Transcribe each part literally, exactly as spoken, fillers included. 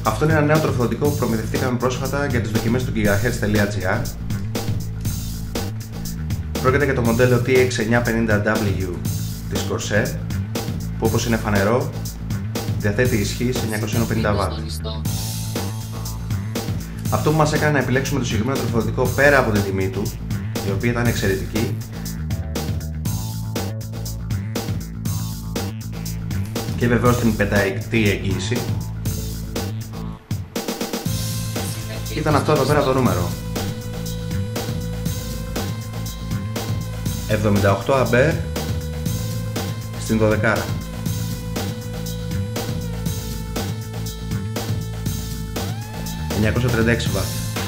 Αυτό είναι ένα νέο τροφοδοτικό που προμηθευτήκαμε πρόσφατα για τις δοκιμές του gigahertz.gr. Πρόκειται για το μοντέλο τι εξ εννιακόσια πενήντα ντάμπλιου της Corsair, που όπως είναι φανερό διαθέτει ισχύ σε εννιακόσια πενήντα βατ. Αυτό που μας έκανε να επιλέξουμε το συγκεκριμένο τροφοδοτικό πέρα από την τιμή του, η οποία ήταν εξαιρετική, και βεβαίως την πενταετή εγγύηση, ήταν αυτό εδώ πέρα το νούμερο. εβδομήντα οκτώ αμπέρ στην δωδεκάρα. εννιακόσια τριάντα έξι βατ.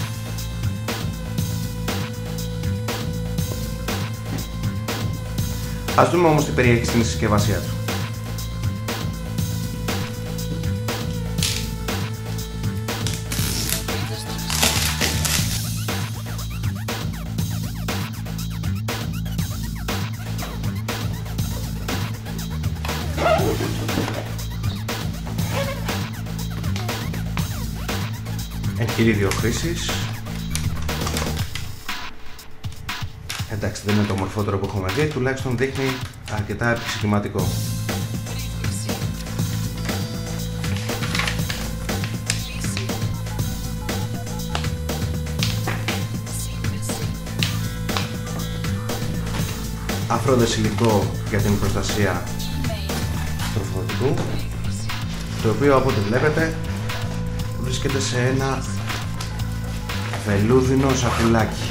Ας δούμε όμως τι περιέχει στην συσκευασία του. Εγχειρίδιο χρήσης. Εντάξει, δεν είναι το μορφότερο που έχουμε δει, τουλάχιστον δείχνει αρκετά επεξηγηματικό. Αφρόδες υλικό για την προστασία τροφοδοτικού, το οποίο από ό,τι βλέπετε βρίσκεται σε ένα βελούδινο σακουλάκι,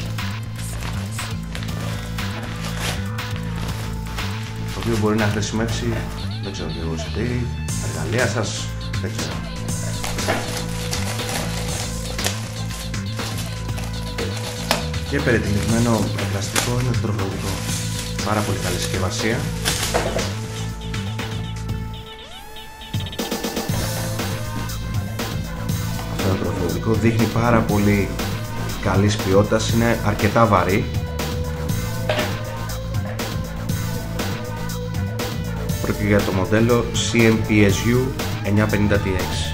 το οποίο μπορεί να χρησιμεύσει, δεν ξέρω και εγώ σε τι, εργαλεία σας, δεν ξέρω. Και περιτυλιγμένο πλαστικό είναι το τροφοδοτικό. Πάρα πολύ καλή συσκευασία. Αυτό το τροφοδοτικό δείχνει πάρα πολύ καλής ποιότητας, είναι αρκετά βαρύ. Πρόκειται για το μοντέλο σι εμ πι ες γιου εννιακόσια πενήντα τι εξ.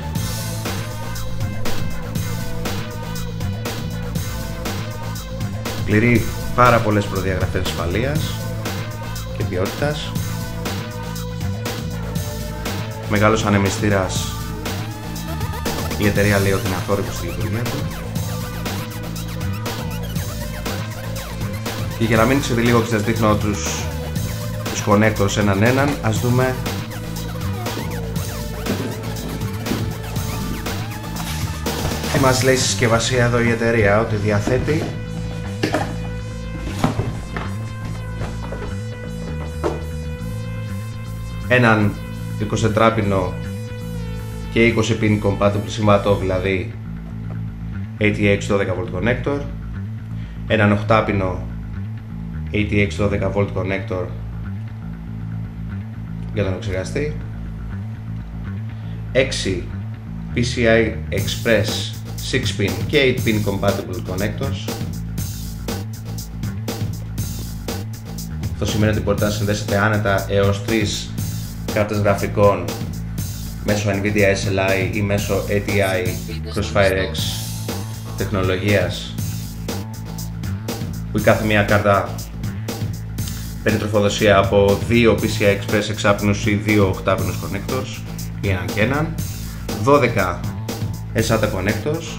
Πληρεί πάρα πολλές προδιαγραφές ασφαλείας και ποιότητας. Μεγάλος ανεμιστήρας, η εταιρεία λέει ότι είναι αθόρυβος στη λειτουργία του. Και για να μην ξέρετε λίγο και σας δείχνω τους, τους connectors έναν έναν, ας δούμε τι μας λέει η συσκευασία εδώ η εταιρεία, ότι διαθέτει έναν εικοσιτετράπινο και είκοσι πιν compatible συμβατό, δηλαδή έι τι εξ δώδεκα βολτ connector, έναν οκτάπινο έι τι εξ δώδεκα βολτ connector για τον εξεργαστή, έξι πι σι άι Express έξι πιν και οκτώ πιν compatible connectors. Αυτό σημαίνει ότι μπορείτε να συνδέσετε άνετα έως τρεις κάρτες γραφικών μέσω Nvidia ες ελ άι ή μέσω έι τι άι Crossfire X τεχνολογίας, που η κάθε μία κάρτα παίρνει τροφοδοσία από δύο πι σι άι Express εξάπινους ή δύο οκτάπινους connectors ή έναν και έναν, δώδεκα ες έι τι έι connectors,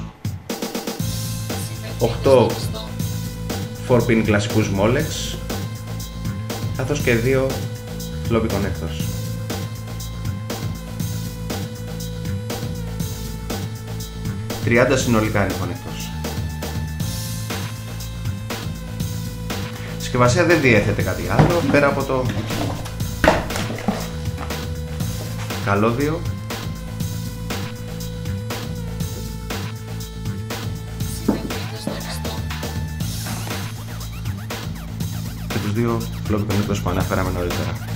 οκτώ φορ πιν κλασικούς Molex, καθώς και δύο floppy connectors. τριάντα συνολικά είναι connectors. Η συσκευασία δεν διέθετε κάτι άλλο πέρα από το καλώδιο και τους δύο floppy connectors που αναφέραμε νωρίτερα.